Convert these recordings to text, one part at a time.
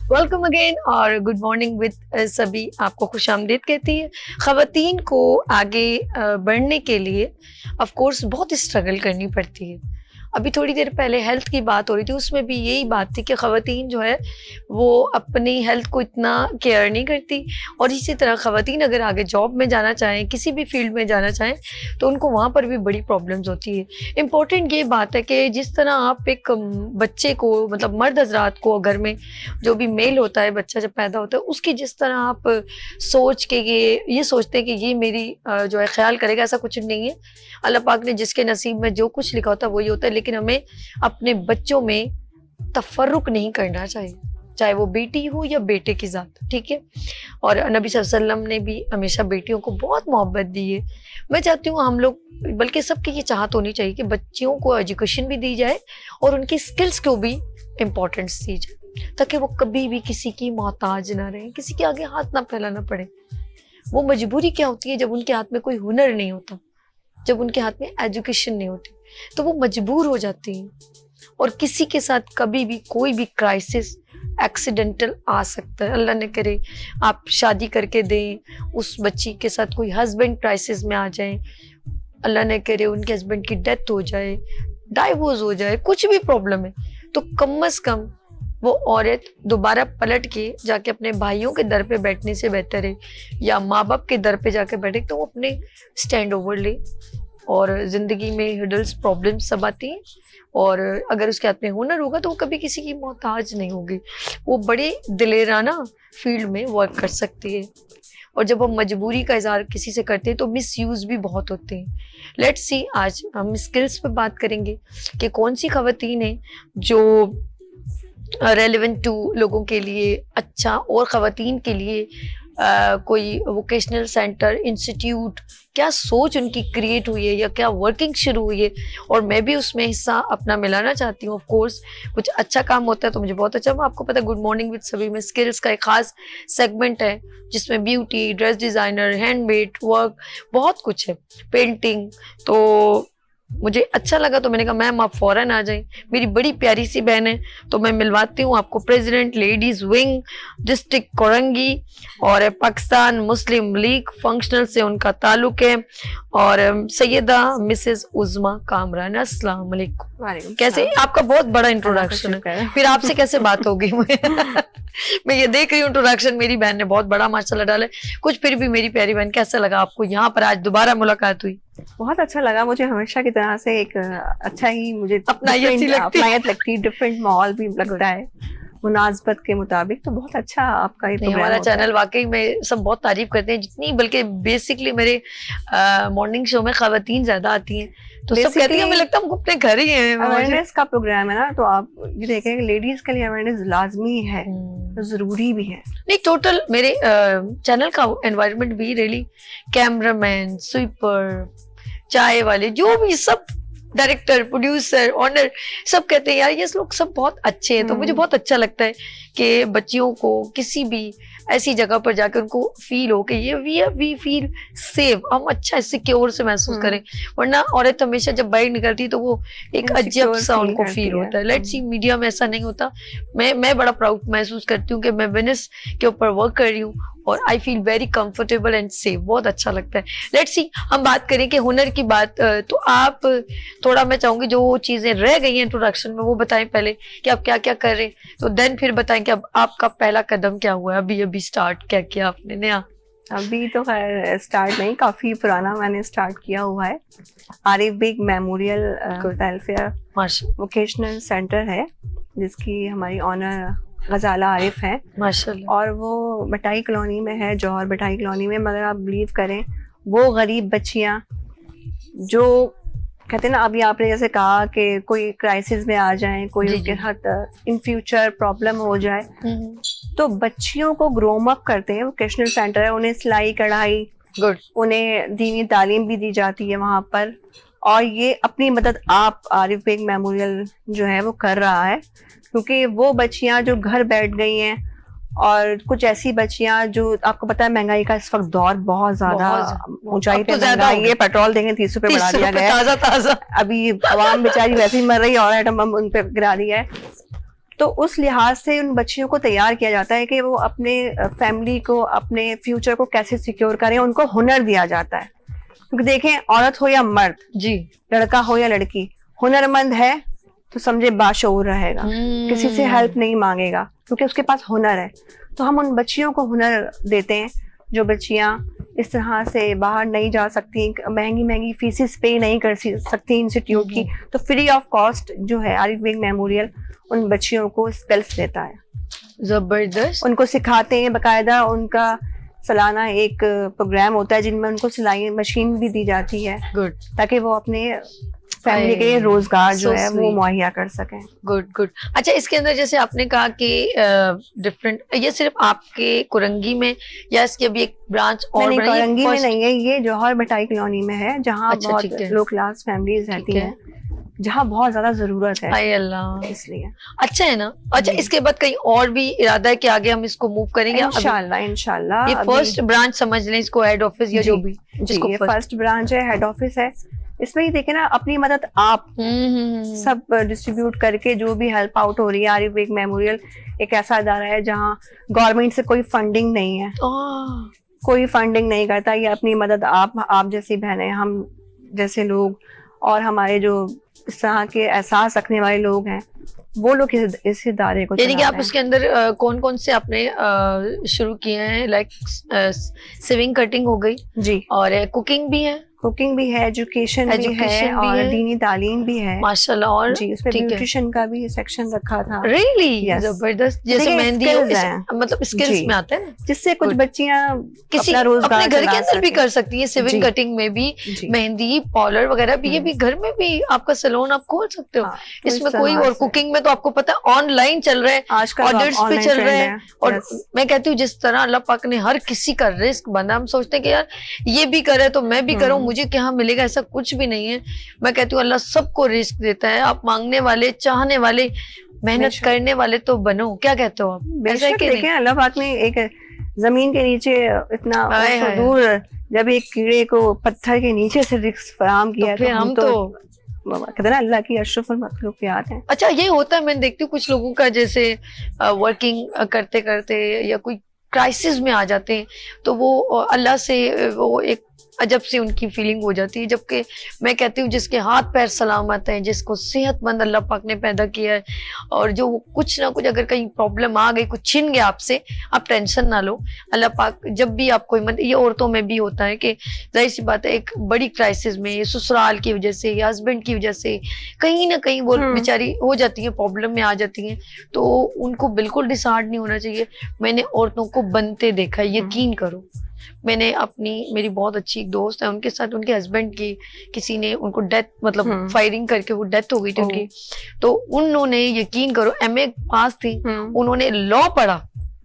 Welcome again और good morning with सभी आपको खुशामदीद कहती है। ख़वातीन को आगे बढ़ने के लिए ऑफ कोर्स बहुत स्ट्रगल करनी पड़ती है। अभी थोड़ी देर पहले हेल्थ की बात हो रही थी, उसमें भी यही बात थी कि ख़वातीन जो है वो अपनी हेल्थ को इतना केयर नहीं करती। और इसी तरह ख़वातीन अगर आगे जॉब में जाना चाहें, किसी भी फील्ड में जाना चाहें, तो उनको वहाँ पर भी बड़ी प्रॉब्लम्स होती है। इम्पॉर्टेंट ये बात है कि जिस तरह आप एक बच्चे को, मतलब मर्द हजरात को, घर में जो भी मेल होता है, बच्चा जब पैदा होता है, उसकी जिस तरह आप सोच के ये सोचते हैं कि ये मेरी जो है ख्याल करेगा, ऐसा कुछ नहीं है। अल्लाह पाक ने जिसके नसीब में जो कुछ लिखा होता है वही होता है। लेकिन हमें अपने बच्चों में तफर्रुक नहीं करना चाहिए, चाहे वो बेटी हो या बेटे की जात, ठीक है। और नबी सल्लल्लाहु अलैहि वसल्लम ने भी हमेशा बेटियों को बहुत मोहब्बत दी है। मैं चाहती हूँ हम लोग, बल्कि सबकी ये चाहत होनी चाहिए कि बच्चियों को एजुकेशन भी दी जाए और उनकी स्किल्स को भी इम्पोर्टेंस दी जाए, ताकि वो कभी भी किसी की मोहताज ना रहे, किसी के आगे हाथ ना फैलाना पड़े। वो मजबूरी क्या होती है जब उनके हाथ में कोई हुनर नहीं होता, जब उनके हाथ में एजुकेशन नहीं होती, तो वो मजबूर हो जाती हैं। और किसी के साथ कभी भी कोई भी क्राइसिस एक्सीडेंटल आ सकता है। अल्लाह ने करे आप शादी करके दें, उस बच्ची के साथ कोई हस्बैंड क्राइसिस में आ जाए, अल्लाह ने करे उनके हस्बैंड की डेथ हो जाए, डाइवोर्स हो जाए, कुछ भी प्रॉब्लम है, तो कम से कम वो औरत दोबारा पलट के जाके अपने भाइयों के दर पे बैठने से बेहतर है, या माँ बाप के दर पे जाके बैठे, तो वो अपने स्टैंड ओवर ले। और ज़िंदगी में हिडल्स, प्रॉब्लम्स सब आती हैं, और अगर उसके हाथ में हुनर होगा तो वो कभी किसी की मोहताज नहीं होगी, वो बड़े दिलेराना फील्ड में वर्क कर सकती है। और जब हम मजबूरी का इजहार किसी से करते हैं तो मिस यूज़ भी बहुत होते हैं। लेट्स सी, आज हम स्किल्स पे बात करेंगे कि कौन सी ख़वातीन है जो रेलेवेंट टू लोगों के लिए अच्छा, और ख़वातीन के लिए कोई वोकेशनल सेंटर, इंस्टीट्यूट, क्या सोच उनकी क्रिएट हुई है या क्या वर्किंग शुरू हुई है, और मैं भी उसमें हिस्सा अपना मिलाना चाहती हूँ। ऑफ कोर्स कुछ अच्छा काम होता है तो मुझे बहुत अच्छा। आपको पता है गुड मॉर्निंग विद सभी में स्किल्स का एक खास सेगमेंट है जिसमें beauty, dress designer, handmade work, बहुत कुछ है, पेंटिंग। तो मुझे अच्छा लगा तो मैंने कहा मैम आप फौरन आ जाएं, मेरी बड़ी प्यारी सी बहन है, तो मैं मिलवाती हूँ आपको president ladies wing district Korangi, और पाकिस्तान मुस्लिम लीग फंक्शनल से उनका ताल्लुक है, और सैयदा मिसेस उज़मा कामरान। अस्सलाम वालेकुम। कैसे, आपका बहुत बड़ा इंट्रोडक्शन है, फिर आपसे कैसे बात होगी मैं ये देख रही हूँ इंट्रोडक्शन मेरी बहन ने बहुत बड़ा माशाल्लाह डाला है कुछ, फिर भी मेरी प्यारी बहन कैसा लगा आपको यहाँ पर आज दोबारा मुलाकात हुई? बहुत अच्छा लगा मुझे, हमेशा की तरह से एक अच्छा ही मुझे अपनायत लगती, डिफरेंट माहौल भी लगता है मुनासबत के मुताबिक। तो बहुत अच्छा आपका ये प्रोग्राम, हमारा चैनल वाकई में सब बहुत तारीफ करते हैं, जितनी बल्कि बेसिकली मेरे मॉर्निंग शो में ख़वातीन ज्यादा आती हैं तो सब कहती हैं हमें लगता है हम अपने घर ही हैं। अवेयरनेस का प्रोग्राम है ना, तो आप ये देखें लेडीज के लिए अवेयरनेस लाजमी है, तो जरूरी भी है। नहीं, टोटल मेरे चैनल का एनवायरनमेंट भी रियली, कैमरामैन, स्वीपर, चाय वाले, जो भी सब, डायरेक्टर, प्रोड्यूसर, ऑनर, सब कहते हैं यार ये लोग सब बहुत अच्छे हैं। तो मुझे बहुत अच्छा लगता है कि बच्चियों को किसी भी ऐसी जगह पर जाकर उनको फील हो कि ये वी फील सेफ, हम अच्छा सिक्योर से महसूस करें। वरना औरत हमेशा जब बाहर निकलती है तो वो एक अजब सा उनको फील होता है। लेट्स सी, मीडिया में ऐसा नहीं होता। मैं बड़ा प्राउड महसूस करती हूँ कि मैं वेनिस के ऊपर वर्क कर रही हूँ, और I feel very comfortable and safe, बहुत अच्छा लगता है। लेट्स सी, हम बात करें कि हुनर की बात, तो आप थोड़ा, मैं चाहूंगी जो चीजें रह गई हैं इंट्रोडक्शन में वो बताएं पहले कि आप क्या क्या कर रहे हैं, तो देन फिर बताएं कि अब आपका पहला कदम क्या हुआ है, अभी स्टार्ट क्या किया आपने नया? अभी तो खैर स्टार्ट नहीं, काफी पुराना मैंने स्टार्ट किया हुआ है। Arif Baig memorial welfare vocational centre है, जिसकी हमारी ऑनर गजाला आरिफ है माशाल्लाह, और वो बटाई कॉलोनी में है, जौहर बटाई कॉलोनी में। मगर आप बिलीव करें, वो गरीब बच्चियां जो कहते हैं ना, अभी आपने जैसे कहा कि कोई क्राइसिस में आ जाए, कोई उनके साथ इन फ्यूचर प्रॉब्लम हो जाए, तो बच्चियों को ग्रोम अप करते हैं। वोकेशनल सेंटर है, उन्हें सिलाई कढ़ाई, उन्हें दीनी तालीम भी दी जाती है वहाँ पर। और ये अपनी मदद आप आरिफ बेग मेमोरियल जो है वो कर रहा है, क्योंकि वो बच्चियां जो घर बैठ गई हैं, और कुछ ऐसी बच्चियां जो, आपको पता है महंगाई का इस वक्त दौर बहुत ज्यादा ऊंचाई पे महंगाई है, पेट्रोल देंगे 30 रुपए बढ़ा दिया गया है, ताजा अभी आवाम बेचारी वैसे ही मर रही है और आइटम हम उन पे गिरा दिया है। तो उस लिहाज से उन बच्चियों को तैयार किया जाता है कि वो अपने फैमिली को, अपने फ्यूचर को कैसे सिक्योर करें, उनको हुनर दिया जाता है। क्योंकि देखें, औरत हो या मर्द जी, लड़का हो या लड़की, हुनरमंद है तो समझे बाशऊर रहेगा, किसी से हेल्प नहीं मांगेगा क्योंकि उसके पास हुनर है। तो हम उन बच्चियों को हुनर देते हैं, जो बच्चियां इस तरह से बाहर नहीं जा सकती, महंगी महंगी फीसेस पे नहीं कर सकती इंस्टीट्यूट की, तो फ्री ऑफ कॉस्ट जो है आरिफ बेग मेमोरियल उन बच्चियों को स्किल्स देता है। जबरदस्त। उनको सिखाते हैं, बाकायदा उनका सालाना एक प्रोग्राम होता है जिनमें उनको सिलाई मशीन भी दी जाती है। गुड। ताकि वो अपने फैमिली के लिए रोजगार जो है वो मुहैया कर सकें। Good good. अच्छा, इसके अंदर जैसे आपने कहा कि डिफरेंट, ये सिर्फ आपके कुरंगी में या इसकी अभी एक ब्रांच और नहीं, कुरंगी में नहीं है, ये जौहर भटाई कॉलोनी में है, जहाँ बहुत लो क्लास फैमिलीज रहती हैं, जहाँ बहुत ज्यादा जरूरत है। हाय अल्लाह, इसलिए अच्छा है ना। अच्छा, इसके बाद कहीं और भी इरादा है कि आगे हम इसको मूव करेंगे? इंशाल्लाह। ये फर्स्ट ब्रांच समझ लें इसको, हेड ऑफिस या जो भी, जिसको ये फर्स्ट ब्रांच है, हेड ऑफिस है। इसमें ही देखे ना, अपनी मदद आप सब डिस्ट्रीब्यूट करके जो भी हेल्प आउट हो रही है। आरिफ बेग मेमोरियल एक ऐसा इदारा है जहाँ गवर्नमेंट से कोई फंडिंग नहीं है, कोई फंडिंग नहीं करता। ये अपनी मदद आप जैसी बहनें, हम जैसे लोग और हमारे जो इस तरह के एहसास रखने वाले लोग हैं, वो लोग इस इदारे को, यानी कि आप उसके अंदर कौन कौन से आपने शुरू किए हैं? लाइक सिविंग कटिंग हो गई जी, और कुकिंग भी है, एजुकेशन भी है और दीनी तालीम भी है माशाल्लाह। और जी, उसमें ब्यूटिशियन का भी सेक्शन रखा था। रियली जबरदस्त। जैसे मेहंदी मतलब स्किल्स में आता है, जिससे कुछ बच्चियां किसी अपने घर के अंदर भी कर सकती है। सिविंग कटिंग में भी, मेहंदी पार्लर वगैरह भी, ये भी घर में भी आपका सैलून आप खोल सकते हो इसमें कोई। और कुकिंग में तो आपको पता है ऑनलाइन चल रहा है, ऑर्डर्स पे चल रहे हैं। और मैं कहती हूँ जिस तरह अल्लाह पाक ने हर किसी का रिस्क बना, हम सोचते हैं कि यार ये भी करे तो मैं भी करूँ, मुझे क्या मिलेगा, ऐसा कुछ भी नहीं है। मैं कहती हूँ अल्लाह सबको रिस्क देता है। आप मांगने वाले, चाहने वाले, मेहनत करने वाले तो बनो। क्या कहते हो आप? ऐसा है कि नहीं? अल्लाह पाक ने एक जमीन के नीचे इतना दूर जब एक कीड़े को पत्थर के नीचे से रिस्क फराहम किया, तो हम तो कहते हैं ना अल्लाह की अशरफुल मखलूकियात हैं। अच्छा, ये होता है, मैं देखती हूँ कुछ लोगों का, जैसे वर्किंग करते करते या कोई क्राइसिस में आ जाते हैं, तो वो अल्लाह से वो एक अजब से उनकी फीलिंग हो जाती है। जबकि मैं कहती हूँ जिसके हाथ पैर सलामत हैं, जिसको सेहतमंद अल्लाह पाक ने पैदा किया है, और जो कुछ ना कुछ अगर कहीं प्रॉब्लम आ गई, कुछ छिन गया आपसे, आप टेंशन ना लो। अल्लाह पाक जब भी आपको, ये औरतों में भी होता है कि जाहिर सी बात है, एक बड़ी क्राइसिस में, ससुराल की वजह से या हस्बैंड की वजह से कहीं ना कहीं वो बेचारी हो जाती है, प्रॉब्लम में आ जाती है, तो उनको बिल्कुल डिसहार्ट नहीं होना चाहिए। मैंने औरतों को बनते देखा, यकीन करो। मैंने मेरी बहुत अच्छी एक दोस्त है, उनके साथ उनके हस्बैंड की किसी ने उनको डेथ, मतलब फायरिंग करके वो डेथ हो गई थी उनकी। तो उन्होंने, यकीन करो, MA पास थी, उन्होंने लॉ पढ़ा।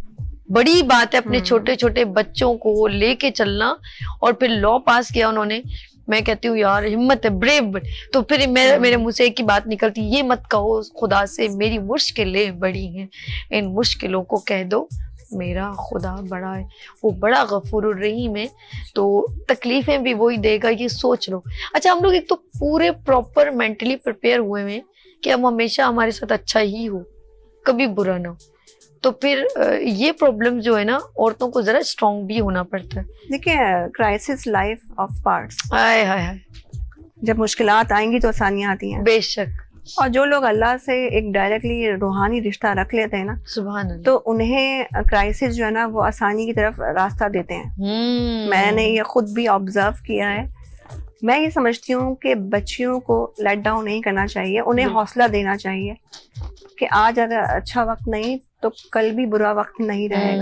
बड़ी बात है अपने छोटे छोटे बच्चों को लेके चलना, और फिर लॉ पास किया उन्होंने। मैं कहती हूँ यार हिम्मत है, ब्रेव। तो फिर मेरे मुंह से एक ही बात निकलती, ये मत कहो खुदा से मेरी मुश्किलें बड़ी हैं, इन मुश्किलों को कह दो मेरा खुदा बड़ा है, वो बड़ा गफूर रहीम है, तो तकलीफें भी वही देगा, ये सोच लो। अच्छा, हम लोग एक तो पूरे प्रॉपर मेंटली प्रिपेयर हुए हैं कि हम हमेशा हमारे साथ अच्छा ही हो, कभी बुरा ना हो, तो फिर ये प्रॉब्लम जो है ना, औरतों को जरा स्ट्रॉन्ग भी होना पड़ता है। देखिए, क्राइसिस लाइफ ऑफ पार्ट्स। हाय हाय हाय, जब मुश्किलात आएंगी तो आसानियां आती हैं, बेशक। और जो लोग अल्लाह से एक डायरेक्टली रूहानी रिश्ता रख लेते हैं ना, सुभान अल्लाह, तो उन्हें क्राइसिस जो है ना वो आसानी की तरफ रास्ता देते हैं। मैंने ये खुद भी ऑब्जर्व किया है। मैं ये समझती हूँ कि बच्चियों को लेट डाउन नहीं करना चाहिए, उन्हें हौसला देना चाहिए कि आज अगर अच्छा वक्त नहीं तो कल भी बुरा वक्त नहीं रहेगा।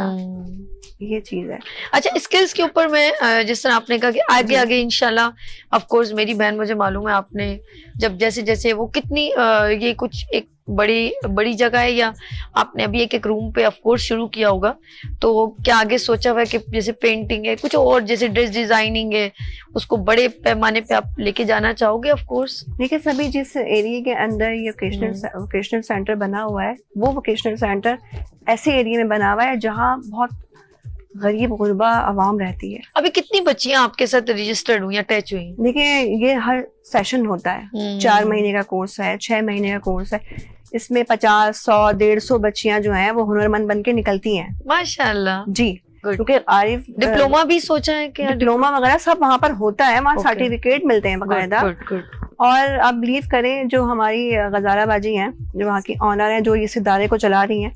ये चीज है। अच्छा, स्किल्स के ऊपर मैं, जिस तरह आपने कहा कि आगे आगे इंशाल्लाह, ऑफ कोर्स मेरी बहन, मुझे मालूम है आपने जब जैसे जैसे वो कितनी ये कुछ एक बड़ी जगह है, या आपने अभी एक रूम पे ऑफ कोर्स शुरू किया होगा, तो क्या आगे सोचा हुआ है कि जैसे पेंटिंग है, कुछ और जैसे ड्रेस डिजाइनिंग है, उसको बड़े पैमाने पे आप लेके जाना चाहोगे? ऑफ कोर्स देखिए, सभी जिस एरिया के अंदर ये वोकेशनल सेंटर बना हुआ है, वो वोकेशनल सेंटर ऐसे एरिया में बना हुआ है जहाँ बहुत गरीब गुरबा आवाम रहती है। अभी कितनी बच्चियां आपके साथ रजिस्टर्ड हुई या अटैच हुई? देखिए, ये हर सेशन होता है, 4 महीने का कोर्स है, 6 महीने का कोर्स है। इसमें 50, 100, 150 बच्चियां जो हैं वो हुनरमंद बन के निकलती हैं माशाल्लाह जी। क्योंकि आरिफ डिप्लोमा भी सोचा है कि डिप्लोमा वगैरह सब वहाँ पर होता है, वहाँ सर्टिफिकेट मिलते हैं बाकायदा। और आप बिलीव करें जो हमारी गजारा बाजी हैं, जो वहाँ की ऑनर हैं, जो इस इदारे को चला रही हैं,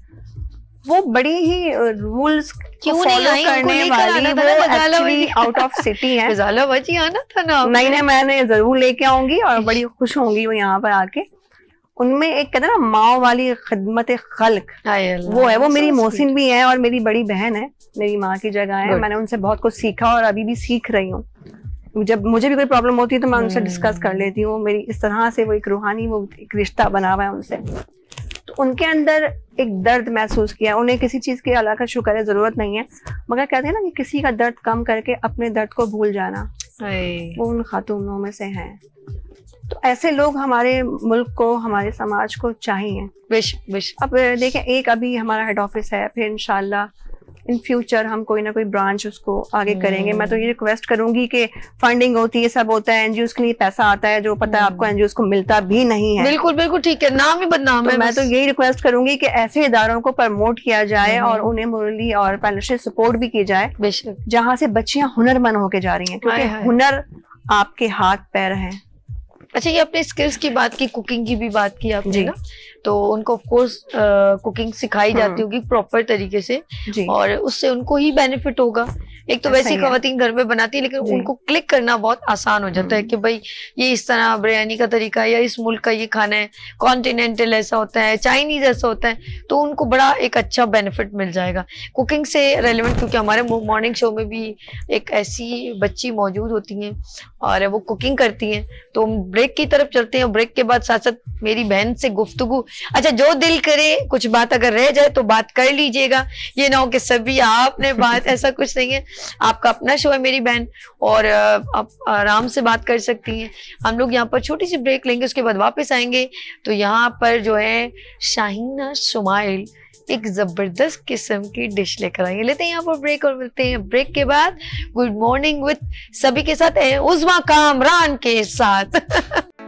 वो बड़ी ही रूल्स क्यों नहीं आई, करने वाली, वो एक्चुअली आउट ऑफ सिटी है। गजाला बाजी आना था ना। नहीं, मैंने जरूर लेके आऊंगी और बड़ी खुश होंगी वो यहाँ पर आके। उनमें एक कहते हैं ना माँ वाली खिदमत खल्क, वो है। वो मेरी मोहसिन भी है और मेरी बड़ी बहन है, मेरी माँ की जगह है। मैंने उनसे बहुत कुछ सीखा और अभी भी सीख रही हूँ। जब मुझे भी कोई प्रॉब्लम होती है तो मैं उनसे डिस्कस कर लेती हूँ। मेरी इस तरह से वो एक रूहानी, वो एक रिश्ता बना हुआ है उनसे। तो उनके अंदर एक दर्द महसूस किया। उन्हें किसी चीज की अल्लाह का शुक्र है जरूरत नहीं है, मगर कहते हैं ना कि किसी का दर्द कम करके अपने दर्द को भूल जाना, वो उन खातूनों में से हैं। तो ऐसे लोग हमारे मुल्क को, हमारे समाज को चाहिए। अब देखें, एक अभी हमारा हेड ऑफिस है, फिर इंशाल्लाह इन फ्यूचर हम कोई ना कोई ब्रांच उसको आगे करेंगे। मैं तो ये रिक्वेस्ट करूंगी कि फंडिंग होती है, सब होता है, एनजीओ के लिए पैसा आता है, जो पता है आपको एनजीओ को मिलता भी नहीं है। बिल्कुल ठीक है, नाम ही बदनाम है। मैं तो यही रिक्वेस्ट करूंगी कि ऐसे इदारों को प्रमोट किया जाए और उन्हें मोरली और फाइनेंशियल सपोर्ट भी की जाए, जहाँ से बच्चियां हुनरमंद होके जा रही हैं, क्योंकि हुनर आपके हाथ पैर है। अच्छा, ये अपने स्किल्स की बात की, कुकिंग की भी बात की आपने ना, तो उनको ऑफ कोर्स कुकिंग सिखाई जाती होगी प्रॉपर तरीके से, और उससे उनको ही बेनिफिट होगा। एक तो वैसी खवातीन घर में बनाती है, लेकिन उनको क्लिक करना बहुत आसान हो जाता है कि भाई ये इस तरह बिरयानी का तरीका, या इस मुल्क का ये खाना है, कॉन्टिनेंटल ऐसा होता है, चाइनीज ऐसा होता है, तो उनको बड़ा एक अच्छा बेनिफिट मिल जाएगा कुकिंग से रेलेवेंट। क्योंकि हमारे मॉर्निंग शो में भी एक ऐसी बच्ची मौजूद होती हैं और वो कुकिंग करती हैं, तो हम ब्रेक की तरफ चलते हैं। ब्रेक के बाद साथ साथ मेरी बहन से गुफ्तगू। अच्छा, जो दिल करे, कुछ बात अगर रह जाए तो बात कर लीजिएगा, ये ना हो कि सभी आपने बात, ऐसा कुछ नहीं है। आपका अपना शो है मेरी बहन, और आप आराम से बात कर सकती हैं। हम लोग यहाँ पर छोटी सी ब्रेक लेंगे, उसके बाद वापस आएंगे। तो यहाँ पर जो है शाहीना शुमाइल एक जबरदस्त किस्म की डिश लेकर आएंगे। लेते हैं यहाँ पर ब्रेक और मिलते हैं ब्रेक के बाद गुड मॉर्निंग विद सभी के साथ, उज़्मा कामरान के साथ।